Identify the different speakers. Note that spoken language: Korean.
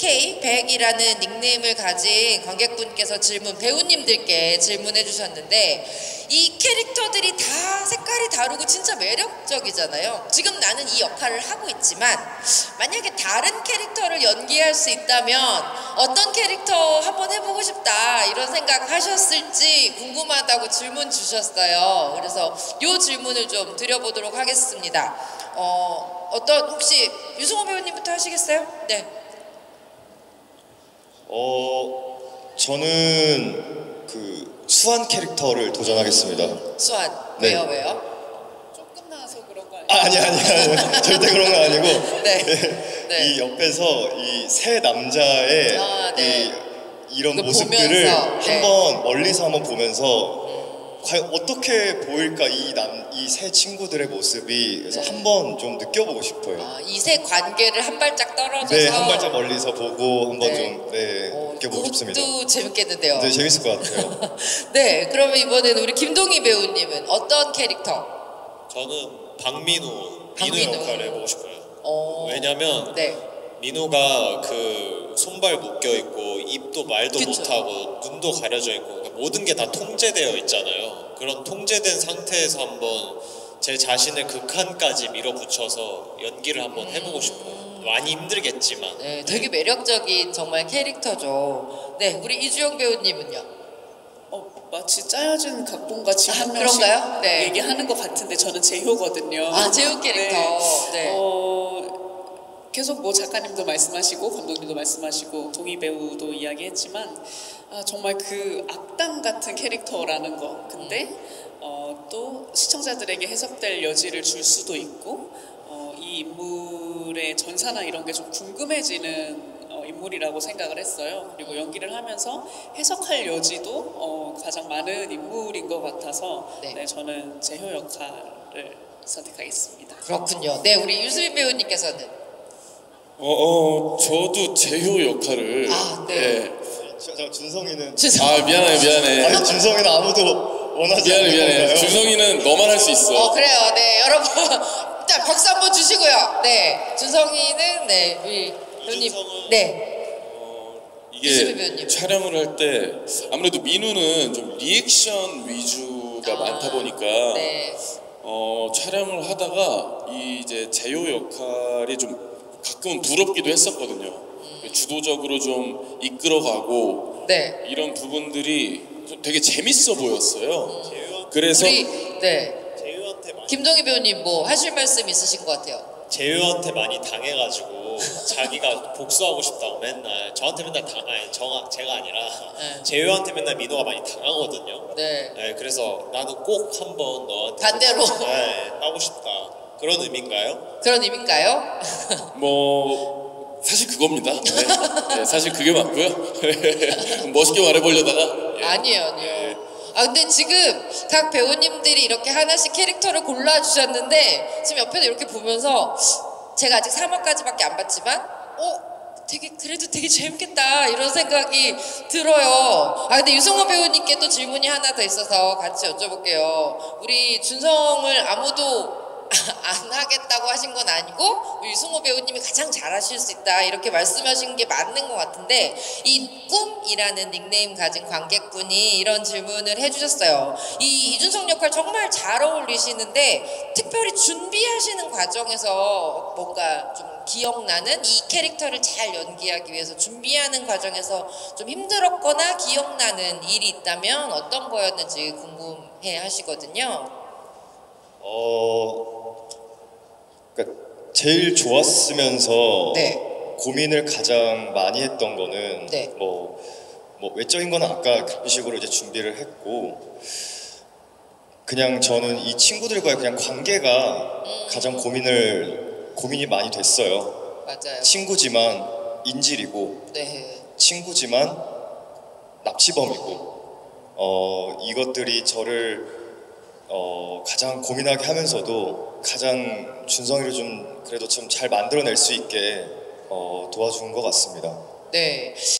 Speaker 1: BK100이라는 닉네임을 가진 관객분께서 배우님들께 질문해 주셨는데, 이 캐릭터들이 다 색깔이 다르고 진짜 매력적이잖아요. 지금 나는 이 역할을 하고 있지만 만약에 다른 캐릭터를 연기할 수 있다면 어떤 캐릭터 한번 해보고 싶다 이런 생각 하셨을지 궁금하다고 질문 주셨어요. 그래서 이 질문을 좀 드려보도록 하겠습니다. 혹시 유승호 배우님부터 하시겠어요? 네.
Speaker 2: 저는 그 수환 캐릭터를 도전하겠습니다.
Speaker 1: 수환.
Speaker 2: 네.
Speaker 1: 왜요?
Speaker 3: 조금 나와서 그런 거 아니에요?
Speaker 2: 아니 절대 그런 건 아니고
Speaker 1: 네. 네.
Speaker 2: 이 옆에서 이 세 남자의
Speaker 1: 네.
Speaker 2: 이런 모습들을
Speaker 1: 보면서, 네.
Speaker 2: 한번 멀리서 한번 보면서 과연 어떻게 보일까 이 세 친구들의 모습이. 그래서 한번 좀 느껴보고 싶어요.
Speaker 1: 이 세 관계를 한 발짝 떨어져서
Speaker 2: 네, 한 발짝 멀리서 보고 한번
Speaker 1: 네.
Speaker 2: 좀 느껴보고 싶습니다.
Speaker 1: 그것도 재밌겠는데요.
Speaker 2: 네, 재밌을 것 같아요.
Speaker 1: 네, 그러면 이번에는 우리 김동희 배우님은 어떤 캐릭터?
Speaker 4: 저는 민우 역할을 해보고 싶어요. 왜냐면
Speaker 1: 네.
Speaker 4: 민우가 그 손발 묶여 있고 입도 말도
Speaker 1: 그쵸.
Speaker 4: 못하고 눈도 가려져 있고, 그러니까 모든 게 다 통제되어 있잖아요. 그런 통제된 상태에서 한번 제 자신을 극한까지 밀어붙여서 연기를 한번 해보고 싶어요. 많이 힘들겠지만.
Speaker 1: 네, 되게 매력적인 정말 캐릭터죠. 네, 우리 이주영 배우님은요?
Speaker 3: 마치 짜여진 각본같이 한 명씩
Speaker 1: 그런가요? 네.
Speaker 3: 얘기하는 것 같은데 저는 재효거든요.
Speaker 1: 재효 캐릭터. 네.
Speaker 3: 계속 뭐 작가님도 말씀하시고 감독님도 말씀하시고 동희 배우도 이야기했지만 정말 그 악당 같은 캐릭터라는 거. 근데 또 시청자들에게 해석될 여지를 줄 수도 있고 이 인물의 전사나 이런 게 좀 궁금해지는 인물이라고 생각을 했어요. 그리고 연기를 하면서 해석할 여지도 가장 많은 인물인 것 같아서
Speaker 1: 네.
Speaker 3: 저는 재효 역할을 선택하겠습니다.
Speaker 1: 그렇군요. 네, 우리 유수빈 배우님께서는?
Speaker 5: 저도 재효 역할을.
Speaker 1: 네.
Speaker 2: 준성이는
Speaker 5: 미안해.
Speaker 2: 아니, 준성이는 아무도 원하지 않는
Speaker 5: 미안해.
Speaker 2: 건가요?
Speaker 5: 준성이는 너만 할 수 있어.
Speaker 1: 그래요. 네, 여러분. 일단 박수 한번 주시고요. 네, 준성이는 네, 우리 배우님. 네. 이수빈 배우님.
Speaker 5: 이게 촬영을 할 때 아무래도 민우는 좀 리액션 위주가 많다 보니까
Speaker 1: 네.
Speaker 5: 촬영을 하다가 이제 재효 역할이 좀 가끔은 부럽기도 했었거든요. 주도적으로 좀 이끌어가고
Speaker 1: 네.
Speaker 5: 이런 부분들이 좀 되게 재밌어 보였어요. 그래서
Speaker 4: 재효한테
Speaker 1: 김동희 배우님 뭐 하실 말씀 있으신 것 같아요.
Speaker 4: 재효한테 많이 당해가지고 자기가 복수하고 싶다고 맨날 저한테 맨날 제가 아니라 재효한테 맨날 민호가 많이 당하거든요.
Speaker 1: 네.
Speaker 4: 그래서 나는 꼭 한번 너한테
Speaker 1: 반대로
Speaker 4: 하고 싶다. 그런 의미인가요?
Speaker 1: 그런 의미인가요?
Speaker 5: 뭐 사실 그겁니다. 네, 사실 그게 맞고요. 멋있게 말해보려다가
Speaker 1: 아니에요. 근데 지금 각 배우님들이 이렇게 하나씩 캐릭터를 골라주셨는데 지금 옆에서 이렇게 보면서 제가 아직 3화까지밖에 안 봤지만 그래도 되게 재밌겠다 이런 생각이 들어요. 근데 유승호 배우님께 또 질문이 하나 더 있어서 같이 여쭤볼게요. 우리 준성을 아무도 안 하겠다고 하신 건 아니고 유승호 배우님이 가장 잘하실 수 있다 이렇게 말씀하신 게 맞는 것 같은데, 이 꿈이라는 닉네임 가진 관객분이 이런 질문을 해주셨어요. 이 이준석 역할 정말 잘 어울리시는데 특별히 준비하시는 과정에서 뭔가 좀 기억나는, 이 캐릭터를 잘 연기하기 위해서 준비하는 과정에서 좀 힘들었거나 기억나는 일이 있다면 어떤 거였는지 궁금해 하시거든요.
Speaker 2: 그러니까 제일 좋았으면서
Speaker 1: 네.
Speaker 2: 고민을 가장 많이 했던 거는
Speaker 1: 네.
Speaker 2: 뭐 외적인 거는 아까 그런 식으로 이제 준비를 했고, 그냥 저는 이 친구들과의 그냥 관계가 가장 고민이 많이 됐어요.
Speaker 1: 맞아요.
Speaker 2: 친구지만 인질이고,
Speaker 1: 네.
Speaker 2: 친구지만 납치범이고, 이것들이 저를 가장 고민하게 하면서도 가장 준성이를 좀 그래도 좀 잘 만들어낼 수 있게 도와준 것 같습니다.
Speaker 1: 네,